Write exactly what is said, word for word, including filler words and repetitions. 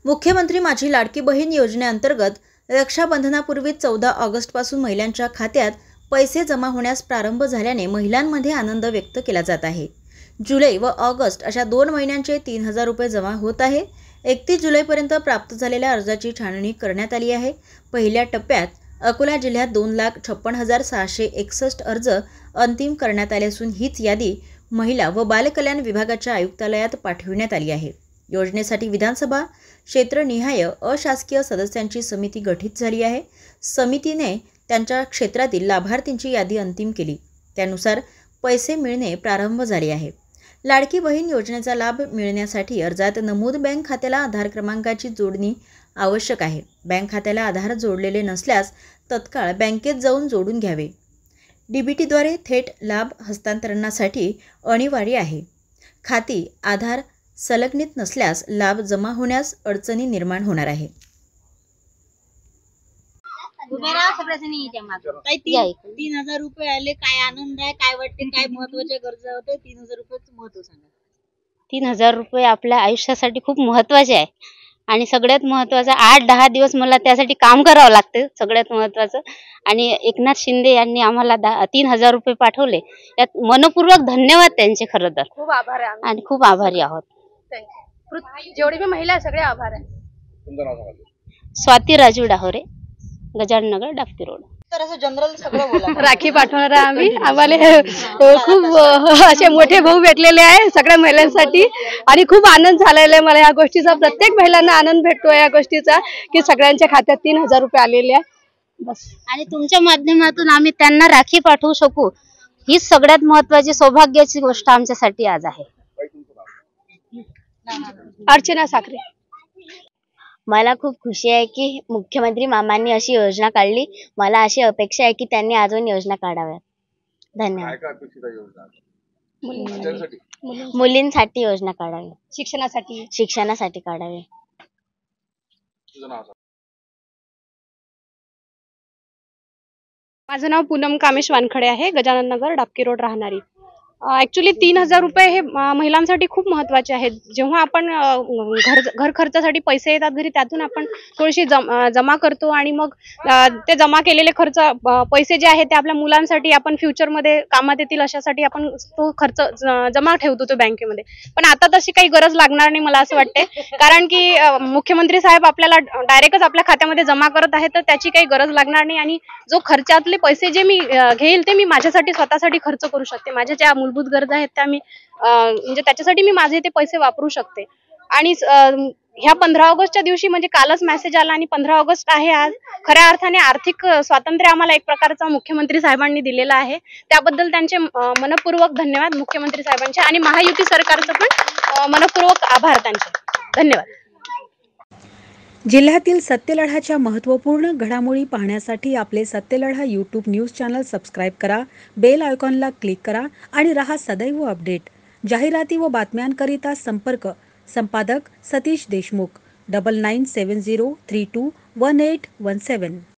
मुख्यमंत्री माझी लाडकी बहीण योजनेअंतर्गत रक्षाबंधनापूर्वी चौदा ऑगस्टपासून महिलांच्या खात्यात पैसे जमा होण्यास प्रारंभ झाल्याने महिलांमध्ये आनंद व्यक्त केला जात आहे। जुलै व ऑगस्ट अशा दोन महिन्यांचे तीन हजार रुपये जमा होत आहे। एकतीस जुलैपर्यंत प्राप्त झालेल्या अर्जाची छाननी करण्यात आली आहे। पहिल्या टप्प्यात अकोला जिल्ह्यात दोन लाख छप्पन हजार सहाशे एकसष्ट अर्ज अंतिम करण्यात आले असून हीच यादी महिला व बालकल्याण विभागाच्या आयुक्तालयात पाठविण्यात आली आहे। योजनेसाठी विधानसभा क्षेत्रनिहाय अशासकीय सदस्यांची समिती गठीत झाली आहे। समितीने त्यांच्या क्षेत्रातील लाभार्थींची यादी अंतिम केली, त्यानुसार पैसे मिळणे प्रारंभ झाले आहे। लाडकी बहीण योजनेचा लाभ मिळण्यासाठी अर्जात नमूद बँक खात्याला आधार क्रमांकाची जोडणी आवश्यक आहे। बँक खात्याला आधार जोडलेले नसल्यास तत्काळ बँकेत जाऊन जोडून घ्यावे। डीबीटीद्वारे थेट लाभ हस्तांतरणासाठी अनिवार्य आहे। खाती आधार संलग्नित नसल्यास लाभ जमा होण्यास अडचणी निर्माण होणार आहे। तीन हजार रुपये आले, काय आनंद आहे, काय वाटते, काय महत्वाच्या गरजा होते? तीन हजार रुपयाचं महत्व सांगा। तीन हजार रुपये आपल्या आयुष्यासाठी खूप महत्वाचे आहे आणि सगळ्यात महत्वाचं आठ दहा दिवस मला त्यासाठी काम करावं लागते सगळ्यात महत्वाचं। आणि एकनाथ शिंदे यांनी आम्हाला तीन हजार रुपये पाठवले, यात मनपूर्वक धन्यवाद त्यांचे। खरं तर खूप आभार आहे आणि खूप आभारी आहोत। जेवढी मी महिला सगळे आभार आहे। तुमचं नाव सांगा। स्वाती राजू डाहोरे, गजानन नगर, डापकी रोड। तर असं जनरल सगळं बोला। राखी पाठवणार आहे आम्ही। आम्हाला खूप असे मोठे भाऊ भेटलेले आहे सगळ्या महिलांसाठी आणि खूप आनंद झालेला आहे मला या गोष्टीचा। प्रत्येक महिलांना आनंद भेटतो या गोष्टीचा की सगळ्यांच्या खात्यात तीन हजार रुपये आलेले आहे बस। आणि तुमच्या माध्यमातून आम्ही त्यांना राखी पाठवू शकू, ही सगळ्यात महत्वाची सौभाग्याची गोष्ट आमच्यासाठी आज आहे। अर्चना साखरे। मला खूप खुशी आहे की मुख्यमंत्री मामांनी अशी योजना काढली। मला अशी अपेक्षा आहे की त्यांनी अजून योजना काढाव्यात। धन्यवाद। मुलींसाठी योजना काढावी, शिक्षणासाठी शिक्षणासाठी काढावी। माझं नाव पूनम कामेश वानखडे आहे, गजानन नगर, डापकी रोड राहणारी। ऍक्च्युली तीन हजार रुपये हे महिलांसाठी खूप महत्वाचे आहेत। जेव्हा आपण घर घर खर्चासाठी पैसे येतात घरी, त्यातून आपण थोडीशी जमा करतो आणि मग ते जमा केलेले खर्च पैसे जे आहेत ते आपल्या मुलांसाठी आपण फ्युचरमध्ये कामात येतील अशासाठी आपण तो खर्च जमा ठेवतो तो बँकेमध्ये। पण आता तशी काही गरज लागणार नाही मला असं वाटते, कारण की मुख्यमंत्री साहेब आपल्याला डायरेक्टच आपल्या खात्यामध्ये जमा करत आहेत, तर त्याची काही गरज लागणार नाही। आणि जो खर्चातले पैसे जे मी घेईल ते मी माझ्यासाठी स्वतःसाठी खर्च करू शकते। माझ्या ज्या मूलभूत गरजा आहेत त्या मी म्हणजे त्याच्यासाठी मी माझे ते पैसे वापरू शकते। आणि ह्या पंधरा ऑगस्टच्या दिवशी म्हणजे कालच मेसेज आला आणि पंधरा ऑगस्ट आहे आज, खऱ्या अर्थाने आर्थिक स्वातंत्र्य आम्हाला एक प्रकारचा मुख्यमंत्री साहेबांनी दिलेला आहे। त्याबद्दल त्यांचे मनपूर्वक धन्यवाद मुख्यमंत्री साहेबांचे आणि महायुती सरकारचं पण मनपूर्वक आभार त्यांचे। धन्यवाद। जिल्ह्यातील सत्यलढाच्या महत्त्वपूर्ण घडामोडी पाहण्यासाठी आपले Satyaladha YouTube news channel subscribe करा, बेल आयकॉनला क्लिक करा आणि रहा सदैव अपडेट। जाहिराती व बातम्यांकरिता संपर्क संपादक Satish Deshmukh, double nine seven zero three two one eight one सेवन।